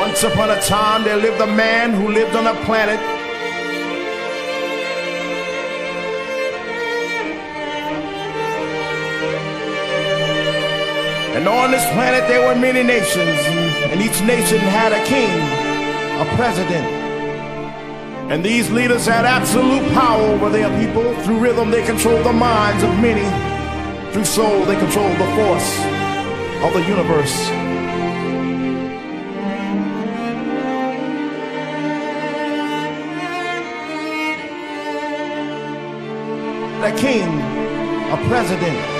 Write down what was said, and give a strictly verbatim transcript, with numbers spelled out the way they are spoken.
Once upon a time there lived a man who lived on a planet and on this planet there were many nations, and each nation had a king, a president, and these leaders had absolute power over their people. Through rhythm they controlled the minds of many, through soul they controlled the force of the universe. A king, a president,